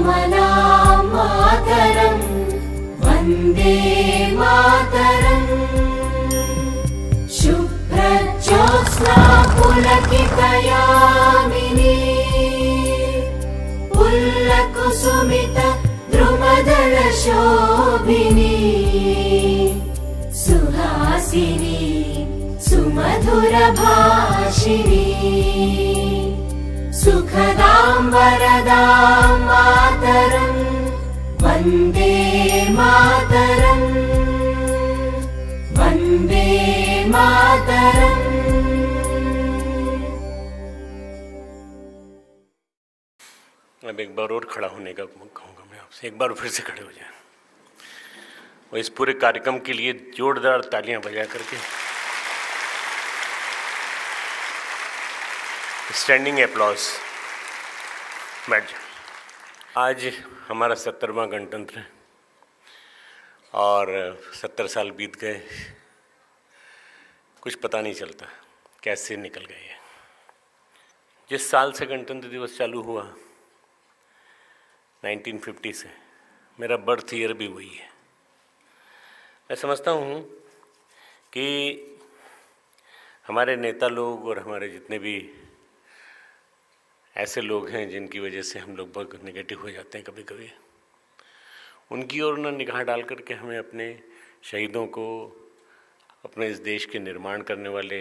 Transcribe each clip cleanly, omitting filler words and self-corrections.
श्यामलां मातरं वन्दे मातरम्। शुभ्रज्योत्स्ना पुलकितयामिनी पुल्लकुसुमित द्रुमदलशोभिनी सुहासिनी सुमधुरभाषिणी सुखदां वरदां मातरं वन्दे मातरम् वन्दे मातरम्। अब एक बार और खड़ा होने का कहूँगा मैं आपसे, एक बार फिर से खड़े हो जाएं और इस पूरे कार्यक्रम के लिए जोरदार तालियां बजा करके स्टैंडिंग एप्लॉज बैठ जाए। आज हमारा 70वां गणतंत्र है और 70 साल बीत गए, कुछ पता नहीं चलता कैसे निकल गए हैं। जिस साल से गणतंत्र दिवस चालू हुआ 1950 से, मेरा बर्थ ईयर भी वही है। मैं समझता हूँ कि हमारे नेता लोग और हमारे जितने भी ऐसे लोग हैं जिनकी वजह से हम लोग बहुत नेगेटिव हो जाते हैं कभी कभी, उनकी ओर ना निगाह डाल करके हमें अपने शहीदों को, अपने इस देश के निर्माण करने वाले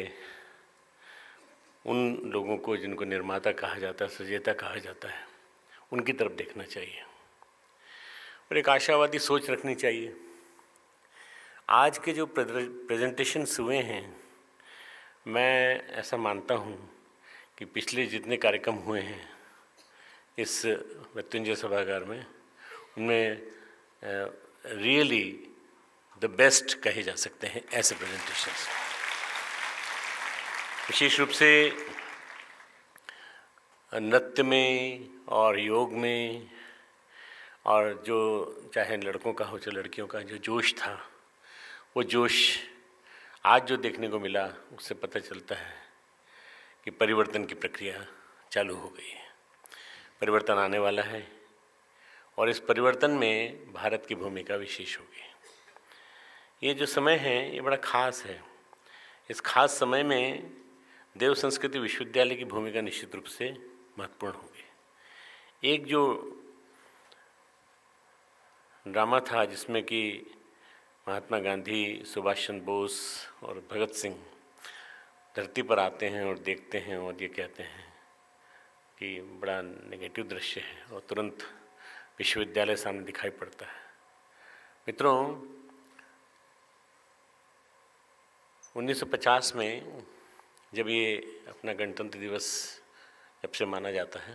उन लोगों को जिनको निर्माता कहा जाता है, सजेता कहा जाता है, उनकी तरफ देखना चाहिए और एक आशावादी सोच रखनी चाहिए। आज के जो प्रेजेंटेशंस हुए हैं, मैं ऐसा मानता हूँ कि पिछले जितने कार्यक्रम हुए हैं इस मृत्युंजय सभागार में, उनमें रियली द बेस्ट कहे जा सकते हैं ऐसे प्रेजेंटेशंस। विशेष रूप से नृत्य में और योग में, और जो चाहे लड़कों का हो चाहे लड़कियों का जो जोश था, वो जोश आज जो देखने को मिला उससे पता चलता है कि परिवर्तन की प्रक्रिया चालू हो गई है। परिवर्तन आने वाला है और इस परिवर्तन में भारत की भूमिका विशेष होगी। ये जो समय है ये बड़ा ख़ास है। इस खास समय में देव संस्कृति विश्वविद्यालय की भूमिका निश्चित रूप से महत्वपूर्ण होगी। एक जो ड्रामा था जिसमें कि महात्मा गांधी, सुभाष चंद्र बोस और भगत सिंह धरती पर आते हैं और देखते हैं और ये कहते हैं कि बड़ा नेगेटिव दृश्य है और तुरंत विश्वविद्यालय सामने दिखाई पड़ता है। मित्रों, 1950 में जब ये अपना गणतंत्र दिवस जब से माना जाता है,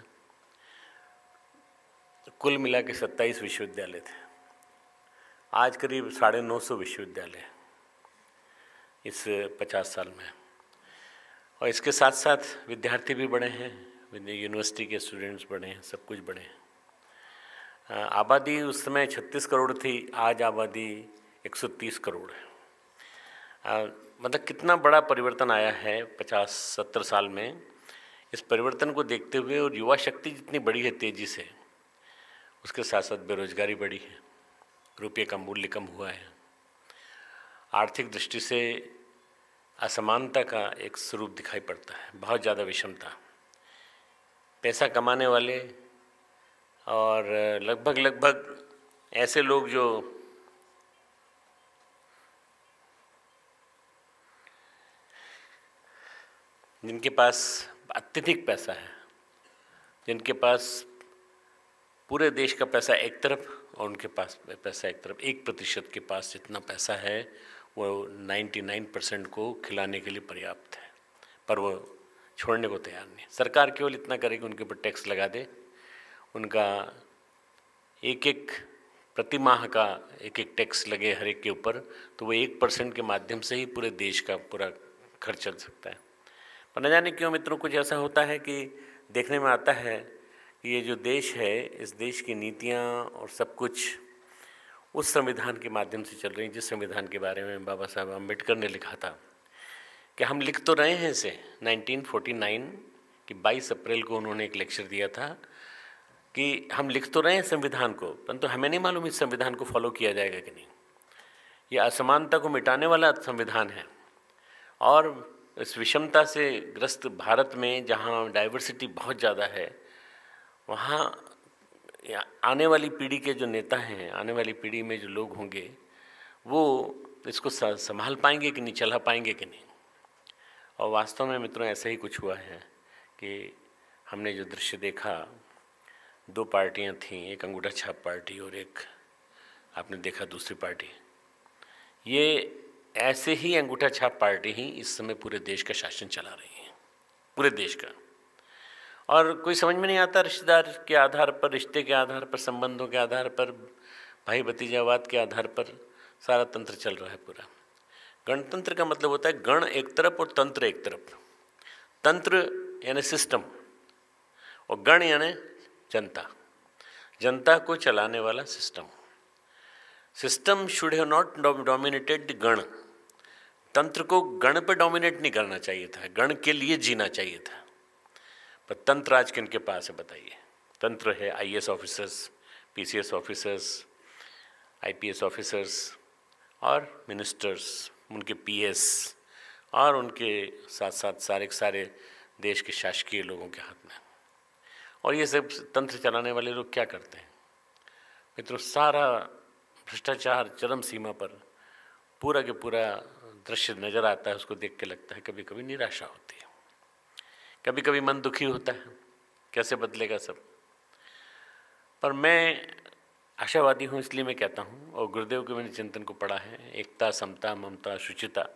तो कुल मिला के 27 विश्वविद्यालय थे। आज करीब 950 विश्वविद्यालय इस 50 साल में, और इसके साथ साथ विद्यार्थी भी बढ़े हैं, यूनिवर्सिटी के स्टूडेंट्स बढ़े हैं, सब कुछ बढ़े हैं। आबादी उस समय 36 करोड़ थी, आज आबादी 130 करोड़ है। मतलब कितना बड़ा परिवर्तन आया है 50-70 साल में। इस परिवर्तन को देखते हुए और युवा शक्ति जितनी बढ़ी है तेज़ी से, उसके साथ साथ बेरोजगारी बढ़ी है, रुपये का मूल्य कम हुआ है, आर्थिक दृष्टि से असमानता का एक स्वरूप दिखाई पड़ता है, बहुत ज़्यादा विषमता। पैसा कमाने वाले और लगभग ऐसे लोग जो जिनके पास अत्यधिक पैसा है, जिनके पास पूरे देश का पैसा एक तरफ और उनके पास पैसा एक तरफ, 1% के पास जितना पैसा है वो 99% को खिलाने के लिए पर्याप्त है, पर वो छोड़ने को तैयार नहीं। सरकार केवल इतना करे कि उनके ऊपर टैक्स लगा दे, उनका एक प्रति माह का एक टैक्स लगे हर एक के ऊपर, तो वो 1% के माध्यम से ही पूरे देश का पूरा खर्च चल सकता है। पर न जाने क्यों मित्रों कुछ ऐसा होता है कि देखने में आता है कि ये जो देश है, इस देश की नीतियाँ और सब कुछ उस संविधान के माध्यम से चल रही हैं जिस संविधान के बारे में बाबा साहब अम्बेडकर ने लिखा था कि हम लिख तो रहे हैं इसे 1949 कि 22 अप्रैल को उन्होंने एक लेक्चर दिया था कि हम लिख तो रहे हैं संविधान को, परंतु हमें नहीं मालूम इस संविधान को फॉलो किया जाएगा कि नहीं। ये असमानता को मिटाने वाला संविधान है, और इस विषमता से ग्रस्त भारत में जहाँ डाइवर्सिटी बहुत ज़्यादा है, वहाँ आने वाली पीढ़ी के जो नेता हैं, आने वाली पीढ़ी में जो लोग होंगे, वो इसको संभाल पाएंगे कि नहीं, चला पाएंगे कि नहीं। और वास्तव में मित्रों ऐसा ही कुछ हुआ है कि हमने जो दृश्य देखा, 2 पार्टियां थीं, एक अंगूठा छाप पार्टी और एक आपने देखा दूसरी पार्टी। ये ऐसे ही अंगूठा छाप पार्टी ही इस समय पूरे देश का शासन चला रही है, पूरे देश का। और कोई समझ में नहीं आता, रिश्तेदार के आधार पर, रिश्ते के आधार पर, संबंधों के आधार पर, भाई भतीजावाद के आधार पर सारा तंत्र चल रहा है पूरा। गणतंत्र का मतलब होता है गण एक तरफ और तंत्र एक तरफ। तंत्र यानी सिस्टम और गण यानी जनता, जनता को चलाने वाला system. System should have not dominated the गण। तंत्र को गण पर डोमिनेट नहीं करना चाहिए था, गण के लिए जीना चाहिए था। पर तंत्र आज किनके पास है बताइए? तंत्र है IAS officers, PCS officers, IPS officers और मिनिस्टर्स, उनके PS और उनके साथ साथ सारे देश के शासकीय लोगों के हाथ में। और ये सब तंत्र चलाने वाले लोग क्या करते हैं मित्रों? सारा भ्रष्टाचार चरम सीमा पर, पूरा के पूरा दृश्य नज़र आता है। उसको देख के लगता है कभी कभी निराशा होती है, कभी कभी मन दुखी होता है, कैसे बदलेगा सब। पर मैं आशावादी हूँ, इसलिए मैं कहता हूँ, और गुरुदेव के मैंने चिंतन को पढ़ा है, एकता, समता, ममता, शुचिता,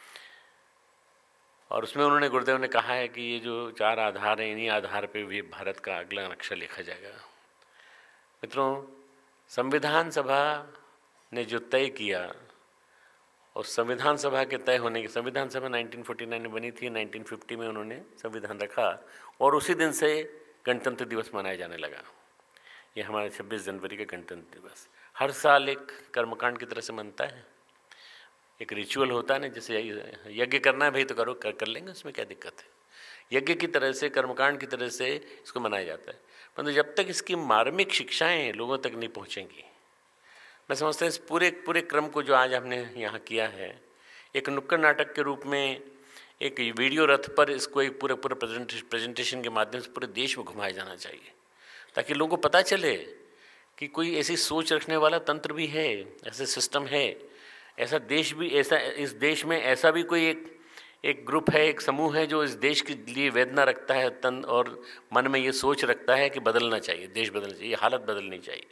और उसमें उन्होंने, गुरुदेव ने कहा है कि ये जो 4 आधार हैं, इन्हीं आधार पे भी भारत का अगला नक्शा लिखा जाएगा। मित्रों, संविधान सभा ने जो तय किया, और संविधान सभा के तय होने की, संविधान सभा 1949 में बनी थी, 1950 में उन्होंने संविधान रखा, और उसी दिन से गणतंत्र दिवस मनाया जाने लगा। ये हमारा 26 जनवरी का गणतंत्र दिवस हर साल एक कर्मकांड की तरह से मनता है, एक रिचुअल होता है ना, जैसे यज्ञ करना है भाई तो करो, कर लेंगे, उसमें क्या दिक्कत है। यज्ञ की तरह से, कर्मकांड की तरह से इसको मनाया जाता है। परंतु जब तक इसकी मार्मिक शिक्षाएं लोगों तक नहीं पहुंचेंगी, मैं समझता हूँ इस पूरे क्रम को जो आज हमने यहाँ किया है, एक नुक्कड़ नाटक के रूप में, एक वीडियो रथ पर इसको एक पूरे प्रेजेंटेशन के माध्यम से पूरे देश में घुमाया जाना चाहिए, ताकि लोगों को पता चले कि कोई ऐसी सोच रखने वाला तंत्र भी है, ऐसे सिस्टम है, ऐसा देश भी, ऐसा इस देश में ऐसा भी कोई एक ग्रुप है, एक समूह है जो इस देश के लिए वेदना रखता है, तन और मन में ये सोच रखता है कि बदलना चाहिए, देश बदलना चाहिए, हालत बदलनी चाहिए।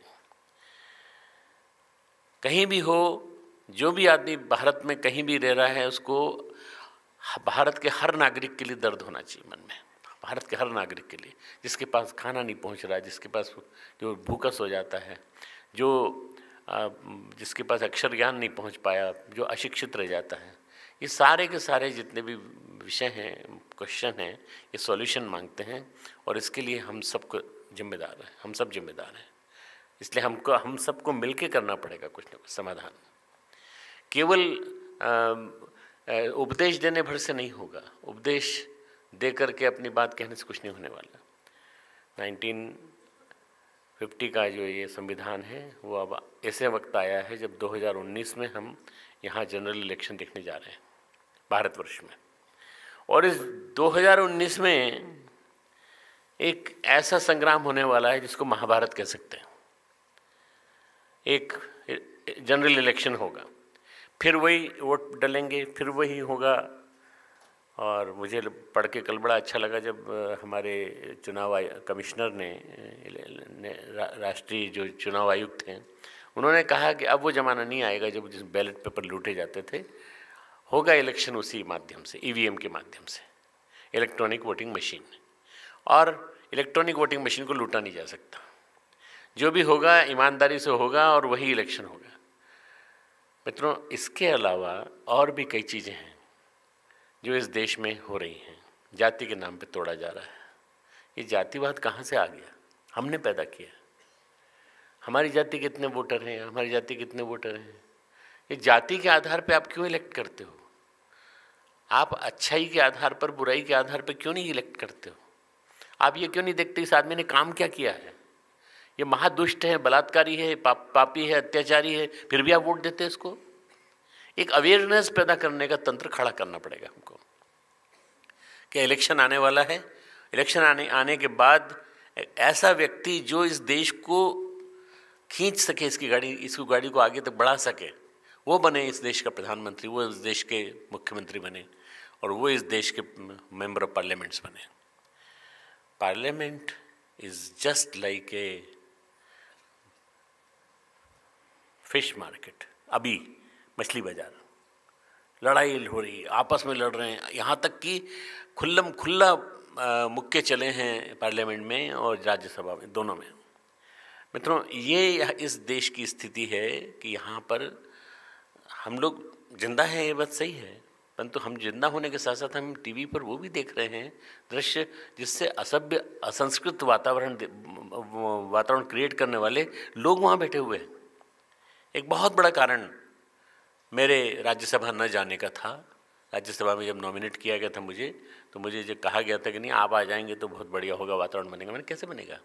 कहीं भी हो, जो भी आदमी भारत में कहीं भी रह रहा है, उसको भारत के हर नागरिक के लिए दर्द होना चाहिए मन में, भारत के हर नागरिक के लिए, जिसके पास खाना नहीं पहुंच रहा है, जिसके पास जो भूखा सो जाता है, जो जिसके पास अक्षर ज्ञान नहीं पहुंच पाया, जो अशिक्षित रह जाता है। ये सारे के सारे जितने भी विषय हैं, क्वेश्चन हैं, ये सॉल्यूशन मांगते हैं, और इसके लिए हम सबको जिम्मेदार हैं, हम सब जिम्मेदार हैं। इसलिए हम सबको मिलके करना पड़ेगा कुछ न कुछ समाधान। केवल उपदेश देने भर से नहीं होगा, उपदेश दे करके अपनी बात कहने से कुछ नहीं होने वाला। 1950 का जो ये संविधान है, वो अब ऐसे वक्त आया है जब 2019 में हम यहाँ जनरल इलेक्शन देखने जा रहे हैं भारतवर्ष में, और इस 2019 में एक ऐसा संग्राम होने वाला है जिसको महाभारत कह सकते हैं। एक जनरल इलेक्शन होगा, फिर वही वोट डलेंगे, फिर वही होगा। और मुझे पढ़ के कल बड़ा अच्छा लगा जब हमारे चुनाव कमिश्नर ने, राष्ट्रीय जो चुनाव आयुक्त हैं, उन्होंने कहा कि अब वो ज़माना नहीं आएगा जब जिस बैलेट पेपर लूटे जाते थे, होगा इलेक्शन उसी माध्यम से, EVM के माध्यम से, इलेक्ट्रॉनिक वोटिंग मशीन। और इलेक्ट्रॉनिक वोटिंग मशीन को लूटा नहीं जा सकता, जो भी होगा ईमानदारी से होगा और वही इलेक्शन होगा। मित्रों, इसके अलावा और भी कई चीज़ें हैं जो इस देश में हो रही हैं। जाति के नाम पे तोड़ा जा रहा है। ये जातिवाद कहाँ से आ गया? हमने पैदा किया। हमारी जाति के कितने वोटर हैं, हमारी जाति के कितने वोटर हैं, ये जाति के आधार पे आप क्यों इलेक्ट करते हो? आप अच्छाई के आधार पर, बुराई के आधार पर क्यों नहीं इलेक्ट करते हो? आप ये क्यों नहीं देखते इस आदमी ने काम क्या किया है? ये महादुष्ट है, बलात्कारी है, पापी है, अत्याचारी है, फिर भी आप वोट देते हैं इसको। एक अवेयरनेस पैदा करने का तंत्र खड़ा करना पड़ेगा हमको कि इलेक्शन आने वाला है, इलेक्शन आने के बाद ऐसा व्यक्ति जो इस देश को खींच सके, इसकी गाड़ी को आगे तक बढ़ा सके, वो बने इस देश का प्रधानमंत्री, वो इस देश के मुख्यमंत्री बने और वो इस देश के मेंबर ऑफ पार्लियामेंट्स बने। Parliament is just like a fish market. अभी मछली बाजार, लड़ाई हो रही, आपस में लड़ रहे हैं, यहाँ तक कि खुला मुक्के चले हैं पार्लियामेंट में और राज्यसभा में, दोनों में। मित्रों, ये इस देश की स्थिति है कि यहाँ पर हम लोग जिंदा हैं, ये बात सही है, परंतु हम जिंदा होने के साथ साथ हम टीवी पर वो भी देख रहे हैं दृश्य जिससे असभ्य, असंस्कृत वातावरण क्रिएट करने वाले लोग वहाँ बैठे हुए हैं। एक बहुत बड़ा कारण मेरे राज्यसभा न जाने का था। राज्यसभा में जब नॉमिनेट किया गया था मुझे, तो मुझे जो कहा गया था कि नहीं आप आ जाएंगे तो बहुत बढ़िया होगा, वातावरण बनेगा। मैंने कैसे बनेगा?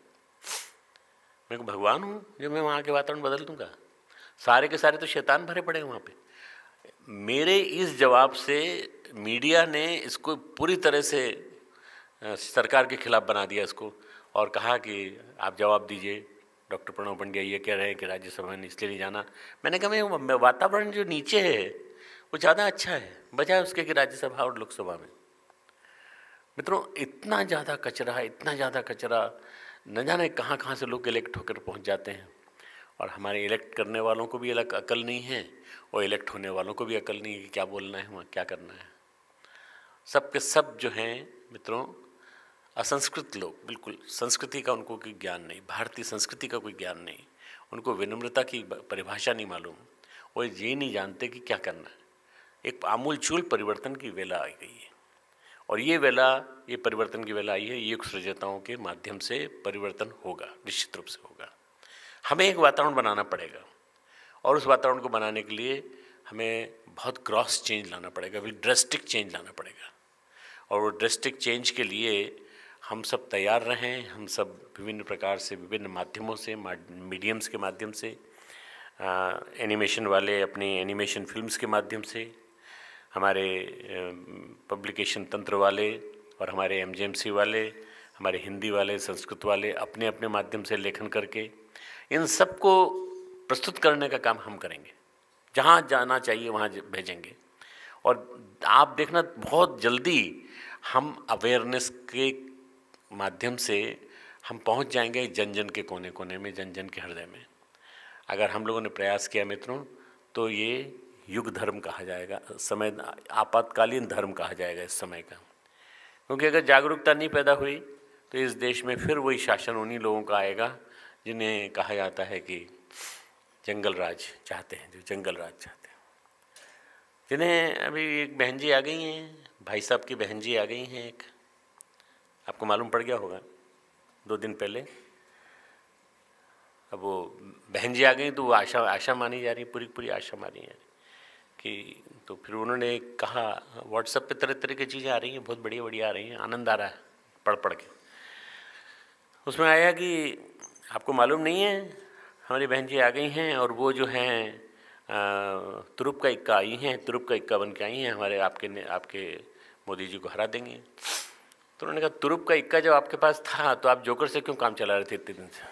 मैं भगवान हूँ जो मैं वहाँ के वातावरण बदल दूँगा? सारे के सारे तो शैतान भरे पड़े हैं वहाँ पे। मेरे इस जवाब से मीडिया ने इसको पूरी तरह से सरकार के खिलाफ बना दिया इसको, और कहा कि आप जवाब दीजिए, डॉक्टर प्रणव पंड्या ये कह रहे हैं कि राज्यसभा में इसलिए नहीं जाना। मैंने कहा मैं वातावरण जो नीचे है वो ज़्यादा अच्छा है बजाय उसके कि राज्यसभा और लोकसभा में। मित्रों, इतना ज़्यादा कचरा, न जाने कहाँ कहाँ से लोग इलेक्ट होकर पहुँच जाते हैं, और हमारे इलेक्ट करने वालों को भी अलग अकल नहीं है और इलेक्ट होने वालों को भी अकल नहीं है कि क्या बोलना है, वहाँ क्या करना है। सब के सब जो हैं मित्रों असंस्कृत लोग, बिल्कुल संस्कृति का उनको कोई ज्ञान नहीं, भारतीय संस्कृति का कोई ज्ञान नहीं, उनको विनम्रता की परिभाषा नहीं मालूम, वो ये नहीं जानते कि क्या करना है। एक आमूलचूल परिवर्तन की वेला आई गई है, और ये परिवर्तन की वेला आई है। युग सृजताओं के माध्यम से परिवर्तन होगा, निश्चित रूप से होगा। हमें एक वातावरण बनाना पड़ेगा, और उस वातावरण को बनाने के लिए हमें बहुत क्रॉस चेंज लाना पड़ेगा, ड्रेस्टिक चेंज लाना पड़ेगा। और वो ड्रेस्टिक चेंज के लिए हम सब तैयार रहें। हम सब विभिन्न प्रकार से, विभिन्न माध्यमों से, मीडियम्स के माध्यम से, एनिमेशन वाले अपनी एनिमेशन फिल्म्स के माध्यम से, हमारे पब्लिकेशन तंत्र वाले और हमारे एमजेएमसी वाले, हमारे हिंदी वाले, संस्कृत वाले अपने अपने माध्यम से लेखन करके इन सब को प्रस्तुत करने का काम हम करेंगे। जहाँ जाना चाहिए वहाँ भेजेंगे, और आप देखना बहुत जल्दी हम अवेयरनेस के माध्यम से हम पहुँच जाएंगे जन जन के कोने कोने में, जन जन के हृदय में। अगर हम लोगों ने प्रयास किया मित्रों, तो ये युग धर्म कहा जाएगा, समय आपातकालीन धर्म कहा जाएगा इस समय का। क्योंकि अगर जागरूकता नहीं पैदा हुई तो इस देश में फिर वही शासन उन्हीं लोगों का आएगा जिन्हें कहा जाता है कि जंगल राज चाहते हैं, जो जंगल राज चाहते हैं। जिन्हें अभी एक बहन जी आ गई हैं, भाई साहब की बहन जी आ गई हैं, एक आपको मालूम पड़ गया होगा 2 दिन पहले। अब वो बहन जी आ गई तो वो आशा मानी जा रही है, पूरी आशा मानी है कि, तो फिर उन्होंने कहा, व्हाट्सएप पे तरह तरह की चीज़ें आ रही हैं, बहुत बढ़िया आ रही हैं, आनंद आ रहा है पढ़ के। उसमें आया कि आपको मालूम नहीं है हमारी बहन जी आ गई हैं, और वो जो हैं तुरुप का इक्का आई हैं, तुरुप का इक्का बन के आई हैं, हमारे आपके मोदी जी को हरा देंगी। तो उन्होंने कहा तुरुप का इक्का जब आपके पास था तो आप जोकर से क्यों काम चला रहे थे इतने दिन से?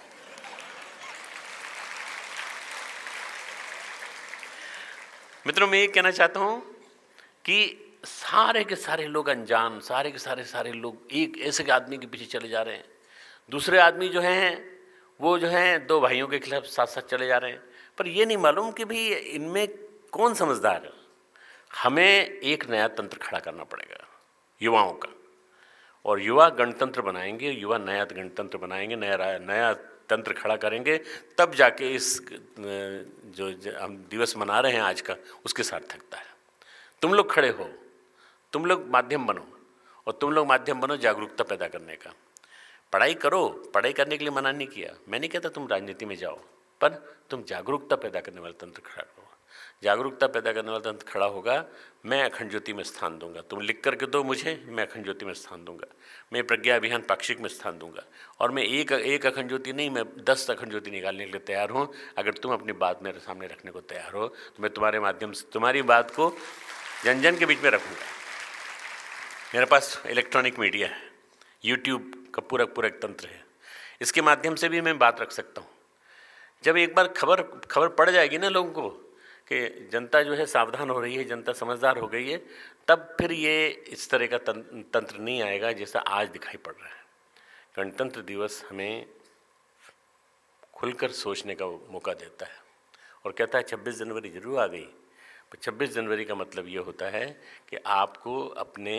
मित्रों, मैं ये कहना चाहता हूँ कि सारे के सारे लोग अनजान, सारे के सारे लोग एक ऐसे आदमी के पीछे चले जा रहे हैं। दूसरे आदमी जो हैं वो जो हैं 2 भाइयों के खिलाफ साथ साथ चले जा रहे हैं, पर ये नहीं मालूम कि भाई इनमें कौन समझदार है। हमें एक नया तंत्र खड़ा करना पड़ेगा युवाओं का, और युवा गणतंत्र बनाएंगे, युवा नया गणतंत्र बनाएंगे, नया तंत्र खड़ा करेंगे, तब जाके इस जो हम दिवस मना रहे हैं आज का, उसके सार्थकता है। तुम लोग खड़े हो, तुम लोग माध्यम बनो, और तुम लोग माध्यम बनो जागरूकता पैदा करने का। पढ़ाई करो, पढ़ाई करने के लिए मना नहीं किया, मैं नहीं कहता तुम राजनीति में जाओ, पर तुम जागरूकता पैदा करने वाला तंत्र खड़ा करो। जागरूकता पैदा करने वाला तंत्र खड़ा होगा, मैं अखंड ज्योति में स्थान दूंगा। तुम लिख करके दो मुझे, मैं अखंड ज्योति में स्थान दूंगा। मैं प्रज्ञा अभियान पाक्षिक में स्थान दूंगा। और मैं एक अखंड ज्योति नहीं, मैं 10 अखंड ज्योति निकालने के लिए तैयार हूँ। अगर तुम अपनी बात मेरे सामने रखने को तैयार हो तो मैं तुम्हारे माध्यम से तुम्हारी बात को जन जन के बीच में रखूँगा। मेरे पास इलेक्ट्रॉनिक मीडिया है, यूट्यूब का पूरा एक तंत्र है, इसके माध्यम से भी मैं बात रख सकता हूँ। जब एक बार खबर पड़ जाएगी ना लोगों को कि जनता जो है सावधान हो रही है, जनता समझदार हो गई है, तब फिर ये इस तरह का तंत्र नहीं आएगा जैसा आज दिखाई पड़ रहा है। गणतंत्र दिवस हमें खुलकर सोचने का मौका देता है और कहता है 26 जनवरी जरूर आ गई, पर 26 जनवरी का मतलब ये होता है कि आपको अपने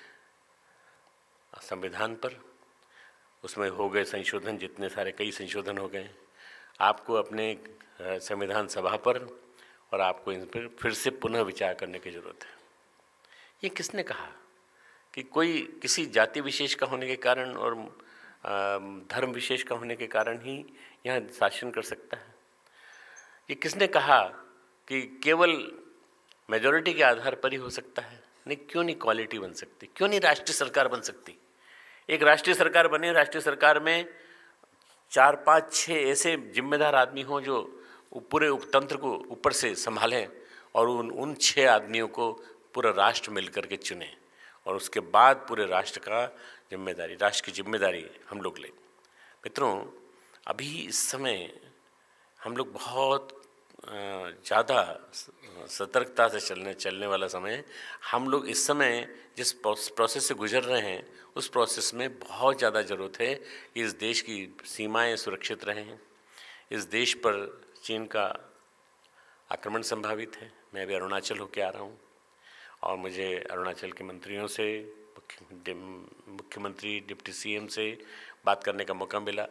संविधान पर, उसमें हो गए संशोधन, जितने सारे कई संशोधन हो गए, आपको अपने संविधान सभा पर और आपको इन पर फिर से पुनः विचार करने की ज़रूरत है। ये किसने कहा कि कोई किसी जाति विशेष का होने के कारण और धर्म विशेष का होने के कारण ही यहाँ शासन कर सकता है? ये किसने कहा कि केवल मेजॉरिटी के आधार पर ही हो सकता है? नहीं, क्यों नहीं क्वालिटी बन सकती? क्यों नहीं राष्ट्रीय सरकार बन सकती? एक राष्ट्रीय सरकार बने, राष्ट्रीय सरकार में 4, 5, 6 ऐसे जिम्मेदार आदमी हों जो पूरे उपतंत्र को ऊपर से संभालें और उन 6 आदमियों को पूरा राष्ट्र मिल करके चुने और उसके बाद पूरे राष्ट्र की जिम्मेदारी हम लोग लें। मित्रों, अभी इस समय हम लोग बहुत ज़्यादा सतर्कता से चलने वाला समय है। हम लोग इस समय जिस प्रोसेस से गुजर रहे हैं उस प्रोसेस में बहुत ज़्यादा ज़रूरत है कि इस देश की सीमाएं सुरक्षित रहें। इस देश पर चीन का आक्रमण संभावित है। मैं अभी अरुणाचल होके आ रहा हूँ और मुझे अरुणाचल के मंत्रियों से, मुख्यमंत्री, डिप्टी सीएम से बात करने का मौका मिला।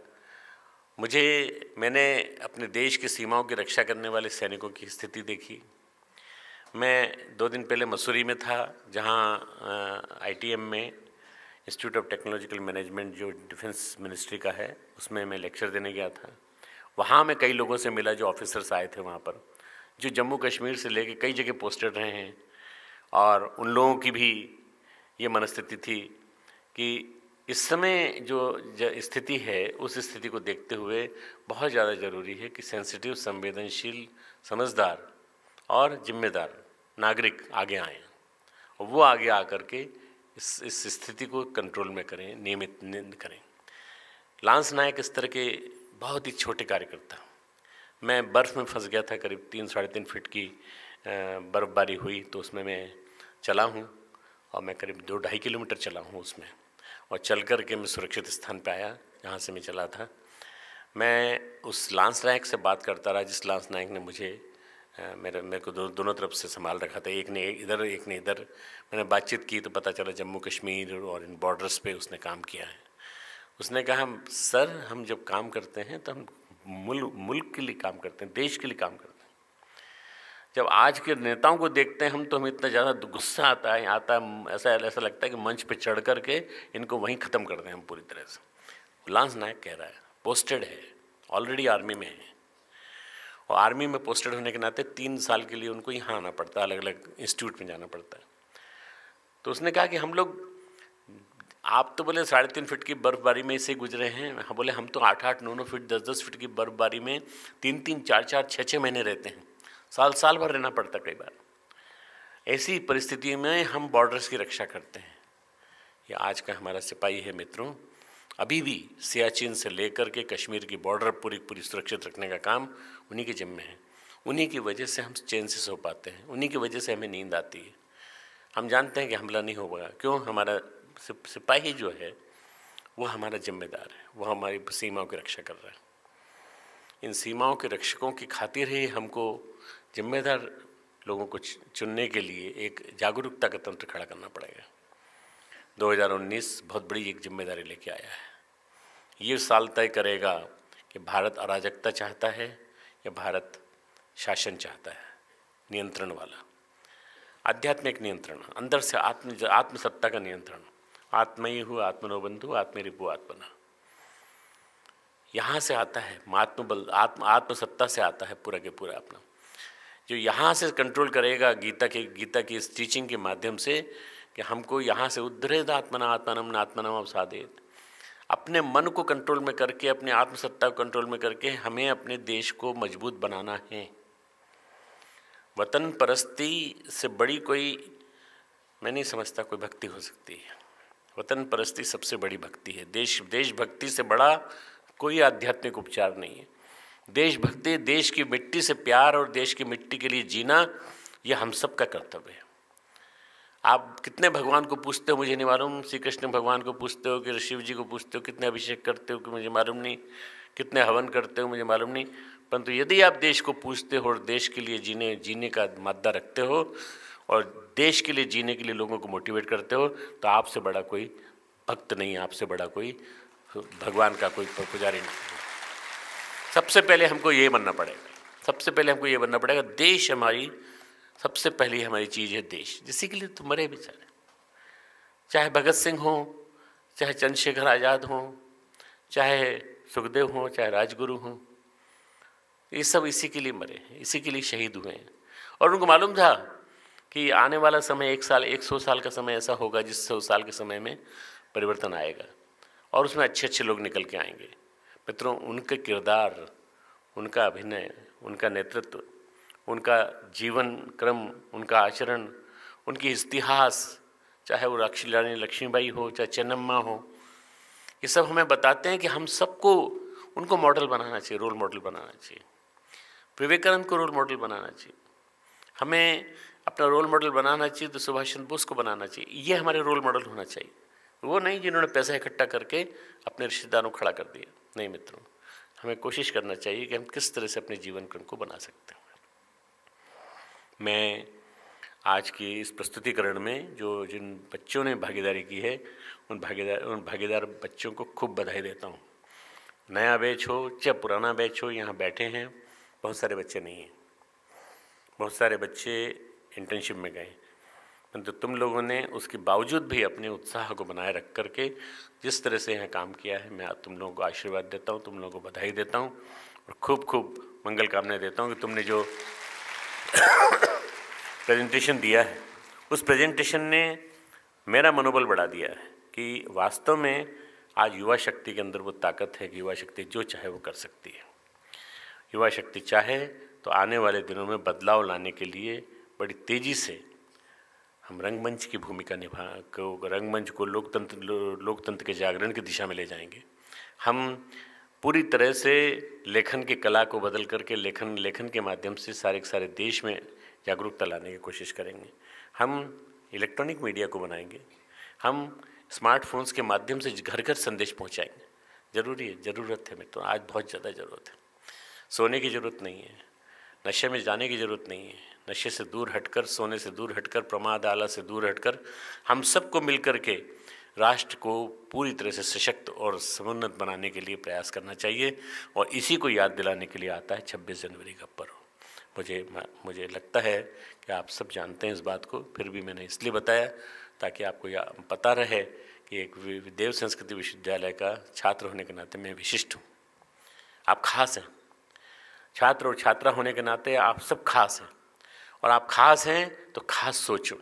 मैंने अपने देश की सीमाओं की रक्षा करने वाले सैनिकों की स्थिति देखी। मैं 2 दिन पहले मसूरी में था, जहाँ ITM में इंस्टीट्यूट ऑफ टेक्नोलॉजिकल मैनेजमेंट जो डिफेंस मिनिस्ट्री का है, उसमें मैं लेक्चर देने गया था। वहाँ मैं कई लोगों से मिला जो ऑफिसर्स आए थे वहाँ पर, जो जम्मू कश्मीर से लेके कई जगह पोस्टेड रहे हैं, और उन लोगों की भी ये मनस्थिति थी कि इस समय जो स्थिति है उस स्थिति को देखते हुए बहुत ज़्यादा ज़रूरी है कि सेंसिटिव, संवेदनशील, समझदार और जिम्मेदार नागरिक आगे आएँ और वो आगे आकर के इस स्थिति को कंट्रोल में करें, नियमित करें। लांस नायक इस तरह के बहुत ही छोटे कार्यकर्ता। मैं बर्फ़ में फंस गया था, करीब 3-3.5 फीट की बर्फ़बारी हुई, तो उसमें मैं चला हूँ और मैं करीब 2-2.5 किलोमीटर चला हूँ उसमें, और चल कर के मैं सुरक्षित स्थान पे आया जहाँ से मैं चला था। मैं उस लांस नायक से बात करता रहा जिस लांस नायक ने मुझे मेरे को दोनों तरफ से संभाल रखा था, एक ने इधर एक ने इधर। मैंने बातचीत की तो पता चला जम्मू कश्मीर और इन बॉर्डर्स पे उसने काम किया है। उसने कहा, सर हम जब काम करते हैं तो हम मुल्क के लिए काम करते हैं, देश के लिए काम करते हैं। जब आज के नेताओं को देखते हैं हम तो हमें इतना ज़्यादा गुस्सा आता है ऐसा लगता है कि मंच पे चढ़ कर के इनको वहीं ख़त्म कर दें हम पूरी तरह से। लांस नायक कह रहा है, पोस्टेड है, ऑलरेडी आर्मी में है, और आर्मी में पोस्टेड होने के नाते 3 साल के लिए उनको यहाँ आना पड़ता है, अलग अलग इंस्टीट्यूट में जाना पड़ता है। तो उसने कहा कि हम लोग, आप तो बोले 3.5 फीट की बर्फ़बारी में से गुजरे हैं, हाँ बोले हम तो 8-8, 9-9 फीट, 10-10 फीट की बर्फ़बारी में 3-3, 4-4, 6-6 महीने रहते हैं, साल भर रहना पड़ता कई बार। ऐसी परिस्थिति में हम बॉर्डर्स की रक्षा करते हैं। ये आज का हमारा सिपाही है मित्रों, अभी भी सियाचिन से लेकर के कश्मीर की बॉर्डर पूरी सुरक्षित रखने का काम उन्हीं के जिम्मे है। उन्हीं की वजह से हम चैन से सो पाते हैं, उन्हीं की वजह से हमें नींद आती है। हम जानते हैं कि हमला नहीं होगा, क्यों? हमारा सिपाही जो है वो हमारा जिम्मेदार है, वो हमारी सीमाओं की रक्षा कर रहा है। इन सीमाओं के रक्षकों की खातिर ही हमको जिम्मेदार लोगों को चुनने के लिए एक जागरूकता का तंत्र खड़ा करना पड़ेगा। 2019 बहुत बड़ी एक जिम्मेदारी लेके आया है। ये साल तय करेगा कि भारत अराजकता चाहता है या भारत शासन चाहता है, नियंत्रण वाला, आध्यात्मिक नियंत्रण, अंदर से आत्मसत्ता का नियंत्रण। आत्मयी हु आत्मनो बंधु आत्मरिपु आत्मना, यहाँ से आता है आत्मबल, आत्मसत्ता से आता है पूरा के पूरा अपना। जो यहाँ से कंट्रोल करेगा गीता की इस टीचिंग के माध्यम से कि हमको यहाँ से उद्धरेद आत्मना आत्मानम आत्मनम अवसादेत, अपने मन को कंट्रोल में करके, अपने आत्मसत्ता को कंट्रोल में करके हमें अपने देश को मजबूत बनाना है। वतन परस्ती से बड़ी कोई, मैं नहीं समझता कोई भक्ति हो सकती है। वतन परस्ती सबसे बड़ी भक्ति है। देशभक्ति से बड़ा कोई आध्यात्मिक उपचार नहीं है। देशभक्ति, देश की मिट्टी से प्यार और देश की मिट्टी के लिए जीना, यह हम सब का कर्तव्य है। आप कितने भगवान को पूछते हो मुझे नहीं मालूम, श्री कृष्ण भगवान को पूछते हो कि शिव जी को पूछते हो, कितने अभिषेक करते हो कि मुझे मालूम नहीं, कितने हवन करते हो मुझे मालूम नहीं, परंतु यदि आप देश को पूछते हो और देश के लिए जीने का मादा रखते हो और देश के लिए जीने के लिए लोगों को मोटिवेट करते हो, तो आपसे बड़ा कोई भक्त नहीं, आपसे बड़ा कोई भगवान का कोई पुजारी नहीं। सबसे पहले हमको ये बनना पड़ेगा, देश हमारी सबसे पहली हमारी चीज़ है। देश जिसी के लिए तो मरे बेचारे, चाहे भगत सिंह हो, चाहे चंद्रशेखर आज़ाद हो, चाहे सुखदेव हो, चाहे राजगुरु हो, ये सब इसी के लिए मरे हैं, इसी के लिए शहीद हुए हैं। और उनको मालूम था कि आने वाला समय 100 साल का समय ऐसा होगा जिस 100 साल के समय में परिवर्तन आएगा और उसमें अच्छे अच्छे लोग निकल के आएंगे। मित्रों, उनके किरदार, उनका अभिनय, उनका नेतृत्व, उनका जीवन क्रम, उनका आचरण, उनकी इतिहास, चाहे वो रानी लक्ष्मीबाई हो, चाहे चन्नम्मा हो, ये सब हमें बताते हैं कि हम सबको उनको मॉडल बनाना चाहिए, रोल मॉडल बनाना चाहिए। विवेकानंद को रोल मॉडल बनाना चाहिए। हमें अपना रोल मॉडल बनाना चाहिए तो सुभाष चंद्र बोस को बनाना चाहिए। ये हमारे रोल मॉडल होना चाहिए, वो नहीं जिन्होंने पैसा इकट्ठा करके अपने रिश्तेदारों को खड़ा कर दिया। नहीं मित्रों, हमें कोशिश करना चाहिए कि हम किस तरह से अपने जीवन क्रम को बना सकते हैं। मैं आज की इस प्रस्तुतिकरण में जिन बच्चों ने भागीदारी की है उन भागीदार बच्चों को खूब बधाई देता हूँ। नया बैच हो चाहे पुराना बैच हो, यहाँ बैठे हैं बहुत सारे बच्चे नहीं हैं, बहुत सारे बच्चे इंटर्नशिप में गए, परंतु तुम लोगों ने उसके बावजूद भी अपने उत्साह को बनाए रख करके जिस तरह से यहाँ काम किया है, मैं तुम लोगों को आशीर्वाद देता हूँ, तुम लोगों को बधाई देता हूँ और खूब खूब मंगल कामनाएं देता हूँ कि तुमने जो प्रेजेंटेशन दिया है उस प्रेजेंटेशन ने मेरा मनोबल बढ़ा दिया है कि वास्तव में आज युवा शक्ति के अंदर वो ताकत है कि युवा शक्ति जो चाहे वो कर सकती है। युवा शक्ति चाहे तो आने वाले दिनों में बदलाव लाने के लिए बड़ी तेज़ी से हम रंगमंच की भूमिका रंगमंच को लोकतंत्र के जागरण की दिशा में ले जाएंगे। हम पूरी तरह से लेखन की कला को बदल करके लेखन के माध्यम से सारे देश में जागरूकता लाने की कोशिश करेंगे। हम इलेक्ट्रॉनिक मीडिया को बनाएंगे, हम स्मार्टफोन्स के माध्यम से घर घर संदेश पहुंचाएंगे। ज़रूरत है मित्रों, आज बहुत ज़्यादा ज़रूरत है। सोने की ज़रूरत नहीं है, नशे में जाने की ज़रूरत नहीं है। नशे से दूर हटकर, सोने से दूर हटकर, प्रमाद आला से दूर हटकर हम सबको मिलकर के राष्ट्र को पूरी तरह से सशक्त और समुन्नत बनाने के लिए प्रयास करना चाहिए। और इसी को याद दिलाने के लिए आता है 26 जनवरी का पर्व। मुझे लगता है कि आप सब जानते हैं इस बात को, फिर भी मैंने इसलिए बताया ताकि आपको पता रहे कि एक देव संस्कृति विश्वविद्यालय का छात्र होने के नाते मैं विशिष्ट हूँ। आप खास हैं, छात्र और छात्रा होने के नाते आप सब खास हैं, और आप खास हैं तो खास सोचो,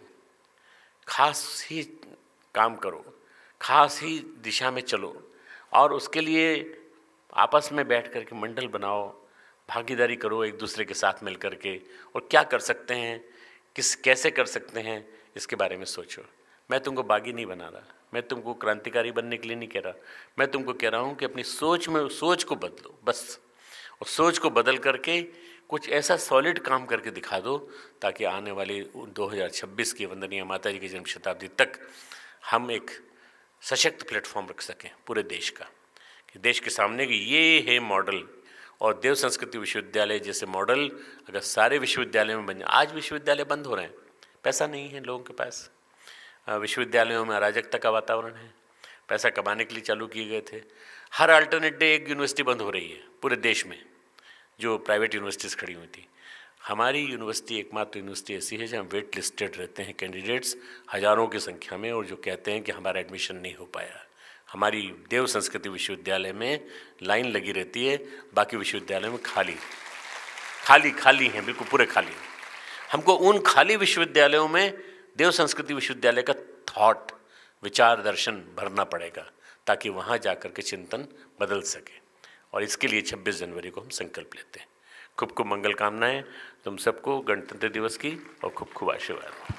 खास ही काम करो, खास ही दिशा में चलो, और उसके लिए आपस में बैठ कर के मंडल बनाओ, भागीदारी करो एक दूसरे के साथ मिल कर के, और क्या कर सकते हैं, कैसे कर सकते हैं, इसके बारे में सोचो। मैं तुमको बागी नहीं बना रहा, मैं तुमको क्रांतिकारी बनने के लिए नहीं कह रहा, मैं तुमको कह रहा हूँ कि अपनी सोच को बदलो बस, और सोच को बदल करके कुछ ऐसा सॉलिड काम करके दिखा दो ताकि आने वाली 2026 की वंदनीय माता जी की जन्म शताब्दी तक हम एक सशक्त प्लेटफॉर्म रख सकें पूरे देश का, कि देश के सामने कि ये है मॉडल। और देव संस्कृति विश्वविद्यालय जैसे मॉडल अगर सारे विश्वविद्यालयों में बन जाए। आज विश्वविद्यालय बंद हो रहे हैं, पैसा नहीं है लोगों के पास, विश्वविद्यालयों में अराजकता का वातावरण है, पैसा कमाने के लिए चालू किए गए थे। हर अल्टरनेट डे एक यूनिवर्सिटी बंद हो रही है पूरे देश में, जो प्राइवेट यूनिवर्सिटीज़ खड़ी हुई थी। हमारी यूनिवर्सिटी एकमात्र यूनिवर्सिटी ऐसी है जहाँ वेट लिस्टेड रहते हैं कैंडिडेट्स हज़ारों की संख्या में, और जो कहते हैं कि हमारा एडमिशन नहीं हो पाया। हमारी देव संस्कृति विश्वविद्यालय में लाइन लगी रहती है, बाकी विश्वविद्यालय में खाली हैं, बिल्कुल पूरे खाली हैं। हमको उन खाली विश्वविद्यालयों में देव संस्कृति विश्वविद्यालय का थॉट, विचार, दर्शन भरना पड़ेगा, ताकि वहाँ जाकर के चिंतन बदल सके। और इसके लिए 26 जनवरी को हम संकल्प लेते हैं। खूब खूब मंगल कामनाएं तुम सबको गणतंत्र दिवस की, और खूब खूब आशीर्वाद।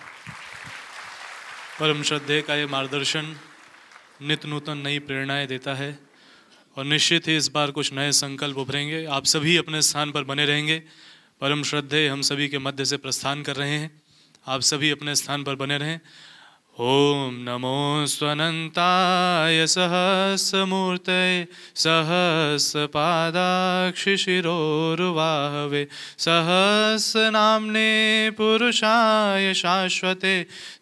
परम श्रद्धेय का ये मार्गदर्शन नित्य नूतन नई प्रेरणाएं देता है, और निश्चित ही इस बार कुछ नए संकल्प उभरेंगे। आप सभी अपने स्थान पर बने रहेंगे। परम श्रद्धेय हम सभी के मध्य से प्रस्थान कर रहे हैं, आप सभी अपने स्थान पर बने रहें। ओम नमो स्वनंताय सहस्रमूर्तये सहस्रपादाक्षिशिरोरुवाहवे सहस्रनाम्ने पुरुषाय शाश्वते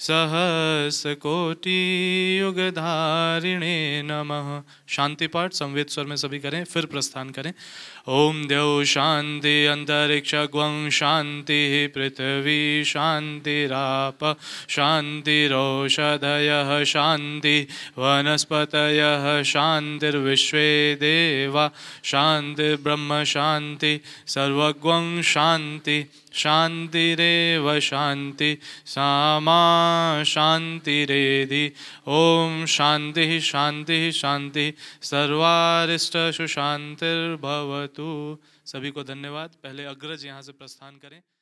सहस्रकोटियुगधारिणे नमः। शांति पाठ संवेद स्वर में सभी करें, फिर प्रस्थान करें। ओम द्यौ शांति अंतरिक्ष ग्वं शांति पृथ्वी शांतिराप शांतिरौषधयः शांति वनस्पतयः शांतिर्विश्वे देवा शांतिर्ब्रह्म शांति सर्वग्वं शांति शांतिरेव शांति सामा शांतिरेधि। ओम शांति शांति शांति सर्वारिष्ट सुशांतिर्भवतु। सभी को धन्यवाद। पहले अग्रज यहाँ से प्रस्थान करें।